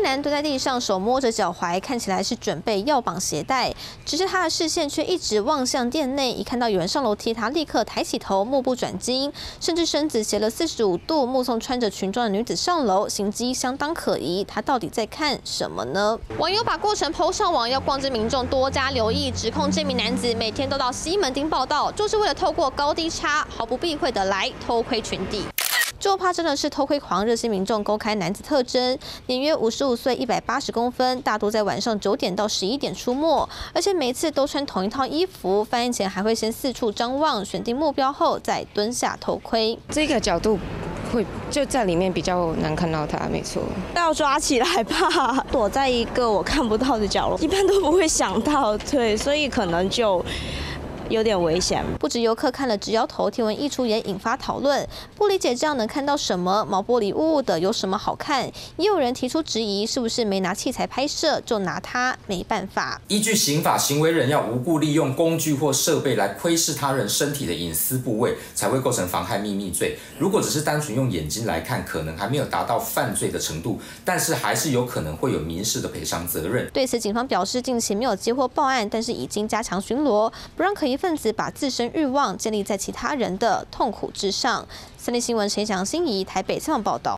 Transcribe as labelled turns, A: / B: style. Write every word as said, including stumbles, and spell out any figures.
A: 男蹲在地上，手摸着脚踝，看起来是准备要绑鞋带，只是他的视线却一直望向店内。一看到有人上楼梯，他立刻抬起头，目不转睛，甚至身子斜了四十五度，目送穿着裙装的女子上楼，行迹相当可疑。他到底在看什么呢？网友把过程 po 上网，要逛街民众多加留意，指控这名男子每天都到西门町报道，就是为了透过高低差，毫不避讳的来偷窥群体。 就怕真的是偷窥狂，热心民众公开男子特征，年约五十五岁，一百八十公分，大多在晚上九点到十一点出没，而且每次都穿同一套衣服。犯案前还会先四处张望，选定目标后再蹲下偷窥。
B: 这个角度会就在里面比较难看到他，没错。
C: 要抓起来吧，躲在一个我看不到的角落，一般都不会想到，对，所以可能就 有点危险。
A: 不止游客看了直摇头，贴文一出也引发讨论。不理解这样能看到什么？毛玻璃雾雾的，有什么好看？也有人提出质疑，是不是没拿器材拍摄，就拿它没办法？
D: 依据刑法，行为人要无故利用工具或设备来窥视他人身体的隐私部位，才会构成妨害秘密罪。如果只是单纯用眼睛来看，可能还没有达到犯罪的程度，但是还是有可能会有民事的赔偿责任。
A: 对此，警方表示近期没有接获报案，但是已经加强巡逻，不让可疑 分子把自身欲望建立在其他人的痛苦之上。三立新闻陈翔、心怡台北采访报道。